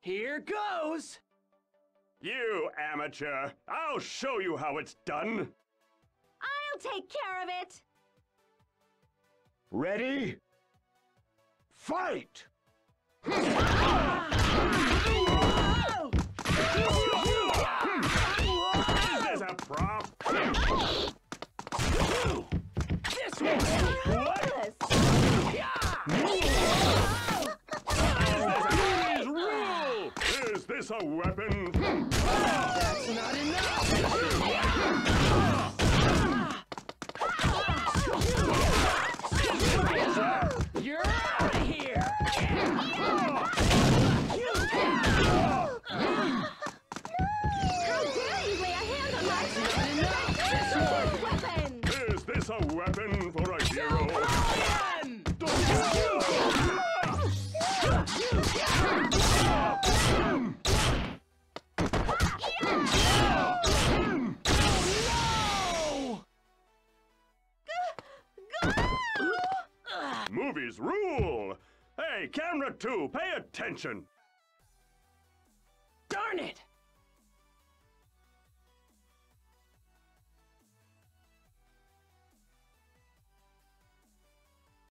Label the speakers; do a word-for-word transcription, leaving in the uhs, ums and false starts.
Speaker 1: Here goes!
Speaker 2: You amateur! I'll show you how it's done!
Speaker 3: I'll take care of it!
Speaker 2: Ready? Fight!
Speaker 1: Whoa!
Speaker 2: Is this a prop?
Speaker 1: This one!
Speaker 2: What? Is this a weapon?
Speaker 1: That's not enough! You're out of here!
Speaker 3: How dare you lay a hand on my weapon!
Speaker 2: Is this a weapon for a hero? Movies rule! Hey, camera two, pay attention!